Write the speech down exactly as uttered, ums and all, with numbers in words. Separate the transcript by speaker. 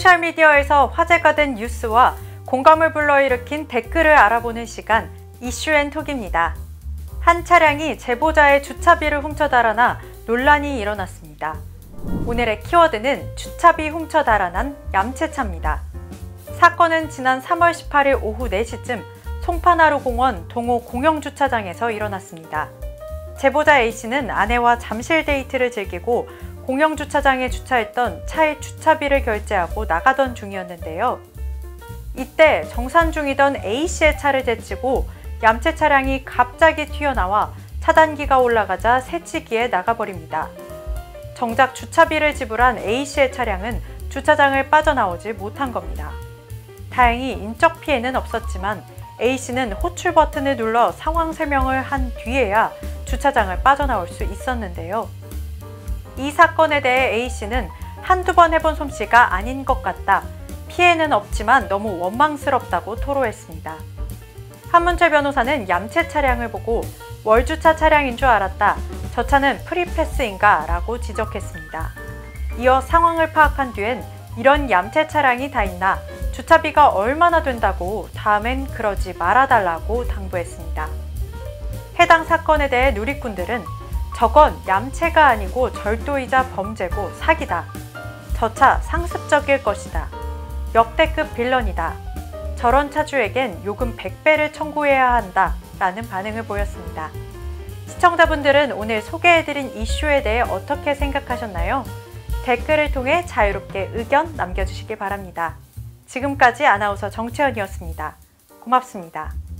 Speaker 1: 소셜미디어에서 화제가 된 뉴스와 공감을 불러일으킨 댓글을 알아보는 시간 이슈앤톡입니다. 한 차량이 제보자의 주차비를 훔쳐 달아나 논란이 일어났습니다. 오늘의 키워드는 주차비 훔쳐 달아난 얌체차입니다. 사건은 지난 삼월 십팔일 오후 네 시쯤 송파나루 공원 동호 공영주차장에서 일어났습니다. 제보자 A씨는 아내와 잠실 데이트를 즐기고 공영주차장에 주차했던 차의 주차비를 결제하고 나가던 중이었는데요. 이때 정산 중이던 A씨의 차를 제치고 얌체 차량이 갑자기 튀어나와 차단기가 올라가자 새치기에 나가버립니다. 정작 주차비를 지불한 A씨의 차량은 주차장을 빠져나오지 못한 겁니다. 다행히 인적 피해는 없었지만 A씨는 호출 버튼을 눌러 상황 설명을 한 뒤에야 주차장을 빠져나올 수 있었는데요. 이 사건에 대해 A씨는 한두 번 해본 솜씨가 아닌 것 같다. 피해는 없지만 너무 원망스럽다고 토로했습니다. 한문철 변호사는 얌체 차량을 보고 월주차 차량인 줄 알았다. 저 차는 프리패스인가? 라고 지적했습니다. 이어 상황을 파악한 뒤엔 이런 얌체 차량이 다 있나? 주차비가 얼마나 된다고 다음엔 그러지 말아달라고 당부했습니다. 해당 사건에 대해 누리꾼들은 저건 얌체가 아니고 절도이자 범죄고 사기다. 저 차 상습적일 것이다. 역대급 빌런이다. 저런 차주에겐 요금 백 배를 청구해야 한다. 라는 반응을 보였습니다. 시청자분들은 오늘 소개해드린 이슈에 대해 어떻게 생각하셨나요? 댓글을 통해 자유롭게 의견 남겨주시기 바랍니다. 지금까지 아나운서 정채연이었습니다. 고맙습니다.